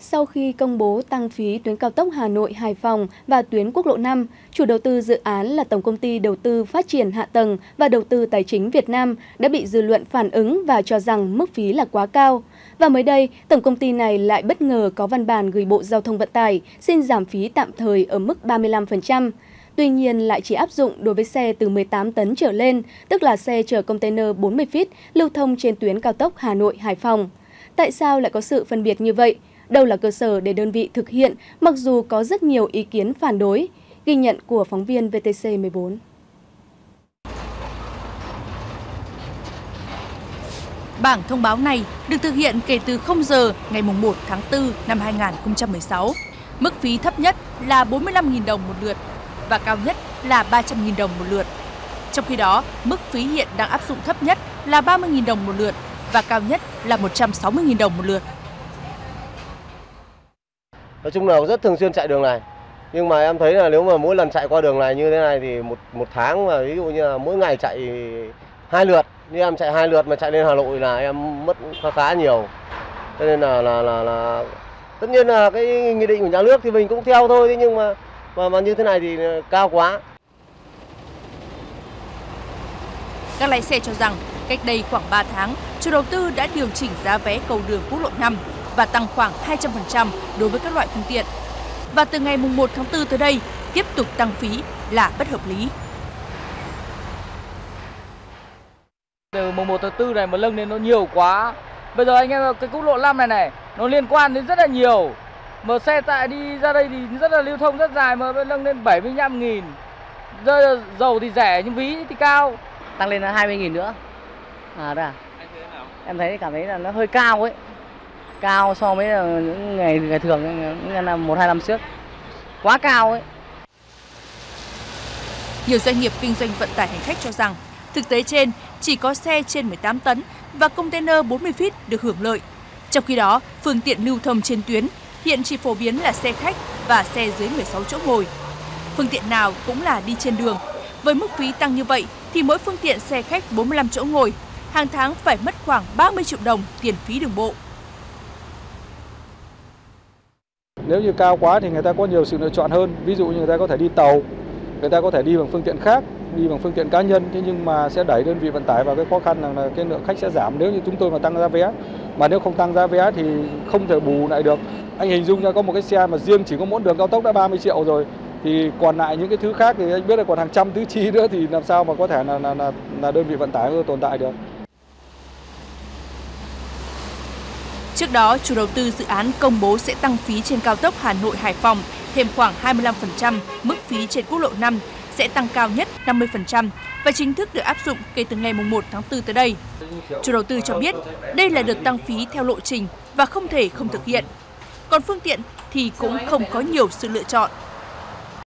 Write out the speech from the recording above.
Sau khi công bố tăng phí tuyến cao tốc Hà Nội - Hải Phòng và tuyến quốc lộ 5, chủ đầu tư dự án là Tổng công ty Đầu tư Phát triển Hạ tầng và Đầu tư Tài chính Việt Nam đã bị dư luận phản ứng và cho rằng mức phí là quá cao. Và mới đây, tổng công ty này lại bất ngờ có văn bản gửi Bộ Giao thông Vận tải xin giảm phí tạm thời ở mức 35%. Tuy nhiên lại chỉ áp dụng đối với xe từ 18 tấn trở lên, tức là xe chở container 40 feet lưu thông trên tuyến cao tốc Hà Nội - Hải Phòng. Tại sao lại có sự phân biệt như vậy? Đâu là cơ sở để đơn vị thực hiện, mặc dù có rất nhiều ý kiến phản đối? Ghi nhận của phóng viên VTC14. Bảng thông báo này được thực hiện kể từ 0 giờ ngày 1 tháng 4 năm 2016. Mức phí thấp nhất là 45.000 đồng một lượt và cao nhất là 300.000 đồng một lượt. Trong khi đó, mức phí hiện đang áp dụng thấp nhất là 30.000 đồng một lượt và cao nhất là 160.000 đồng một lượt. Nói chung là rất thường xuyên chạy đường này. Nhưng mà em thấy là nếu mà mỗi lần chạy qua đường này như thế này thì một tháng mà ví dụ như là mỗi ngày chạy 2 lượt, như em chạy 2 lượt mà chạy lên Hà Nội là em mất khá nhiều. Cho nên là tất nhiên là cái nghị định của nhà nước thì mình cũng theo thôi, thế nhưng mà như thế này thì cao quá. Các lái xe cho rằng cách đây khoảng 3 tháng, chủ đầu tư đã điều chỉnh giá vé cầu đường quốc lộ 5 và tăng khoảng 200% đối với các loại phương tiện. Và từ ngày 1 tháng 4 tới đây, tiếp tục tăng phí là bất hợp lý. Từ mùng 1 tháng 4 này mà nâng lên nó nhiều quá. Bây giờ anh em cái quốc lộ 5 này nó liên quan đến rất là nhiều. Mà xe tại đi ra đây thì rất là lưu thông rất dài mà nâng lên 75.000. Giờ dầu thì rẻ nhưng phí thì cao. Tăng lên là 20.000 nữa. Anh thấy thế nào? Em thấy cảm thấy là nó hơi cao ấy. Cao so với những ngày thường, những năm 1-2 năm trước. Quá cao ấy. Nhiều doanh nghiệp kinh doanh vận tải hành khách cho rằng thực tế trên chỉ có xe trên 18 tấn và container 40 feet được hưởng lợi. Trong khi đó, phương tiện lưu thông trên tuyến hiện chỉ phổ biến là xe khách và xe dưới 16 chỗ ngồi. Phương tiện nào cũng là đi trên đường. Với mức phí tăng như vậy thì mỗi phương tiện xe khách 45 chỗ ngồi hàng tháng phải mất khoảng 30 triệu đồng tiền phí đường bộ. Nếu như cao quá thì người ta có nhiều sự lựa chọn hơn. Ví dụ như người ta có thể đi tàu, người ta có thể đi bằng phương tiện khác, đi bằng phương tiện cá nhân. Thế nhưng mà sẽ đẩy đơn vị vận tải vào cái khó khăn là cái lượng khách sẽ giảm nếu như chúng tôi mà tăng giá vé. Mà nếu không tăng giá vé thì không thể bù lại được. Anh hình dung ra có một cái xe mà riêng chỉ có mỗi đường cao tốc đã 30 triệu rồi. Thì còn lại những cái thứ khác thì anh biết là còn hàng trăm thứ chi nữa thì làm sao mà có thể là đơn vị vận tải tồn tại được. Trước đó, chủ đầu tư dự án công bố sẽ tăng phí trên cao tốc Hà Nội - Hải Phòng thêm khoảng 25%, mức phí trên quốc lộ 5 sẽ tăng cao nhất 50% và chính thức được áp dụng kể từ ngày 1 tháng 4 tới đây. Chủ đầu tư cho biết đây là đợt tăng phí theo lộ trình và không thể không thực hiện. Còn phương tiện thì cũng không có nhiều sự lựa chọn.